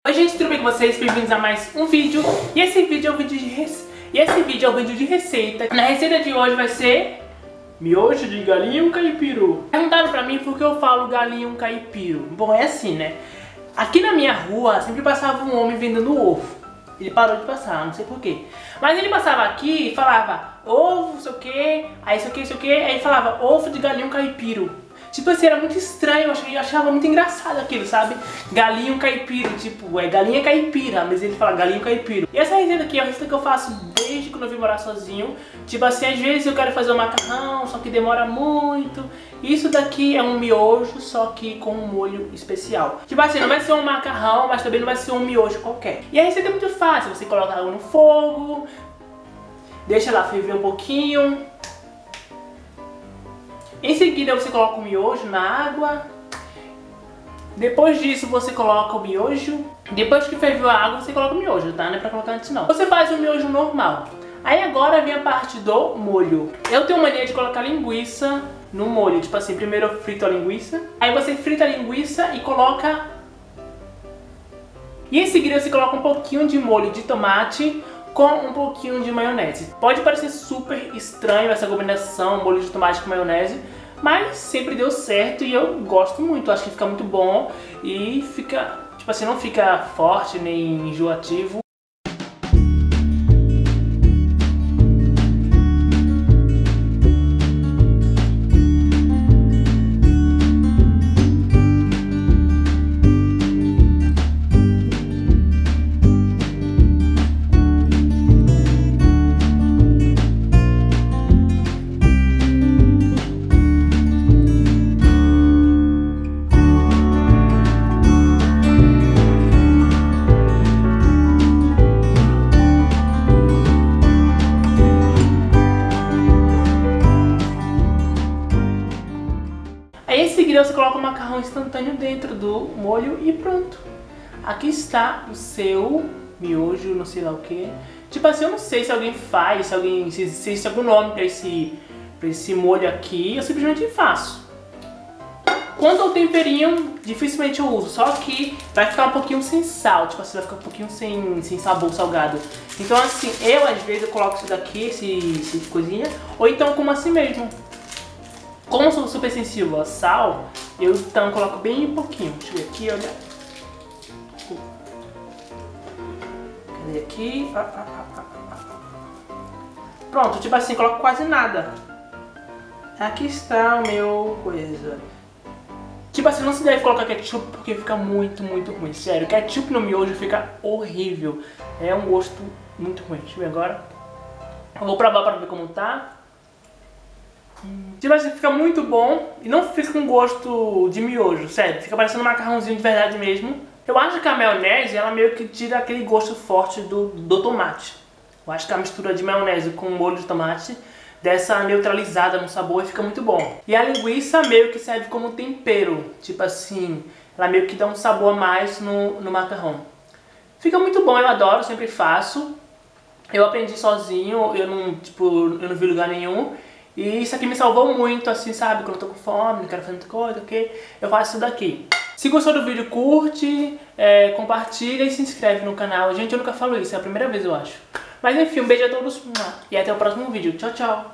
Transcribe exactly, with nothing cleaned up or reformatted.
Oi gente, tudo bem com vocês? Bem-vindos a mais um vídeo. E esse vídeo é um vídeo de rece... e esse vídeo é um vídeo de receita. Na receita de hoje vai ser miojo de galinha caipiro. Perguntaram pra mim por que eu falo galinha caipiro. Bom, é assim, né? Aqui na minha rua sempre passava um homem vendendo ovo. Ele parou de passar, não sei porquê. Mas ele passava aqui e falava ovo, sei o que, aí sei o que, sei o que, aí falava ovo de galinha caipiro. Tipo assim, era muito estranho, eu achava, eu achava muito engraçado aquilo, sabe? Galinho caipiro, tipo, é galinha caipira, mas ele fala galinho caipiro. E essa receita aqui é uma receita que eu faço desde quando eu vim morar sozinho. Tipo assim, às vezes eu quero fazer um macarrão, só que demora muito. Isso daqui é um miojo, só que com um molho especial. Tipo assim, não vai ser um macarrão, mas também não vai ser um miojo qualquer. E a receita é muito fácil, você coloca água no fogo, deixa ela ferver um pouquinho. Em seguida você coloca o miojo na água. Depois disso você coloca o miojo. Depois que ferveu a água você coloca o miojo, tá? Não é pra colocar antes não. Você faz o miojo normal. Aí agora vem a parte do molho. Eu tenho mania de colocar linguiça no molho. Tipo assim, primeiro eu frito a linguiça. Aí você frita a linguiça e coloca... E em seguida você coloca um pouquinho de molho de tomate com um pouquinho de maionese. Pode parecer super estranho essa combinação, molho de tomate com maionese, mas sempre deu certo e eu gosto muito. Acho que fica muito bom e fica, tipo assim, não fica forte nem enjoativo. Aí em seguida você coloca o macarrão instantâneo dentro do molho e pronto. Aqui está o seu miojo, não sei lá o que. Tipo assim, eu não sei se alguém faz, se alguém se existe algum nome para esse, pra esse molho aqui, eu simplesmente faço. Quanto ao temperinho, dificilmente eu uso, só que vai ficar um pouquinho sem sal, tipo assim, vai ficar um pouquinho sem, sem sabor salgado. Então assim, eu às vezes eu coloco isso daqui, esse, esse coisinha, ou então como assim mesmo. Como eu sou super sensível a sal, eu então coloco bem pouquinho. Deixa eu ver aqui, olha. Cadê aqui? Ah, ah, ah, ah, ah. Pronto, tipo assim, coloco quase nada. Aqui está o meu coisa. Tipo assim, não se deve colocar ketchup porque fica muito, muito ruim. Sério, ketchup no miojo fica horrível. É um gosto muito ruim. Deixa eu ver agora. Eu vou provar para ver como tá. Tipo assim, fica muito bom e não fica com gosto de miojo, sério, fica parecendo um macarrãozinho de verdade mesmo. Eu acho que a maionese, ela meio que tira aquele gosto forte do, do tomate. Eu acho que a mistura de maionese com molho de tomate dessa neutralizada no sabor e fica muito bom. E a linguiça meio que serve como tempero, tipo assim, ela meio que dá um sabor a mais no, no macarrão. Fica muito bom, eu adoro, sempre faço. Eu aprendi sozinho, eu não, tipo, eu não vi lugar nenhum. E isso aqui me salvou muito, assim, sabe? Quando eu tô com fome, não quero fazer muita coisa, ok? Eu faço isso daqui. Se gostou do vídeo, curte, é, compartilha e se inscreve no canal. Gente, eu nunca falo isso, é a primeira vez, eu acho. Mas enfim, um beijo a todos e até o próximo vídeo. Tchau, tchau!